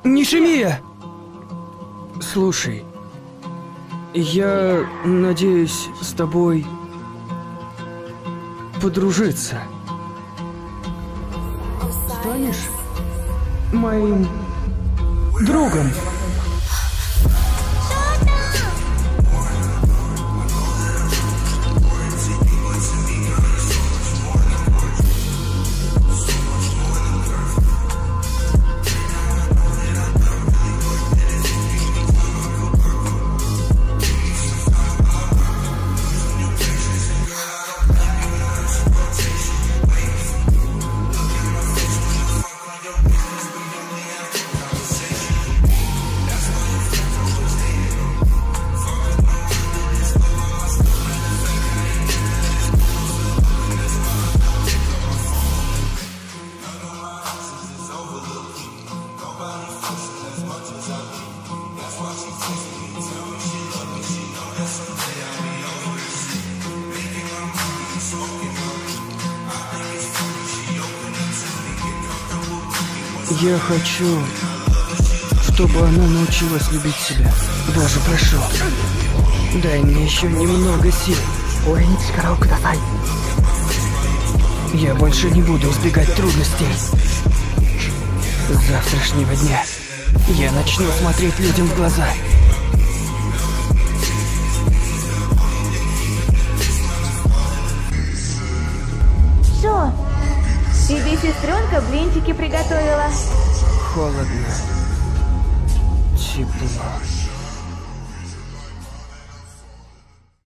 Нишимия! Слушай, я надеюсь с тобой подружиться. Станешь моим другом? Я хочу, чтобы она научилась любить себя. Боже, прошу, дай мне еще немного сил. Я больше не буду избегать трудностей. С завтрашнего дня я начну смотреть людям в глаза. Шо? Тебе сестренка блинчики приготовила. Холодно. Тепло.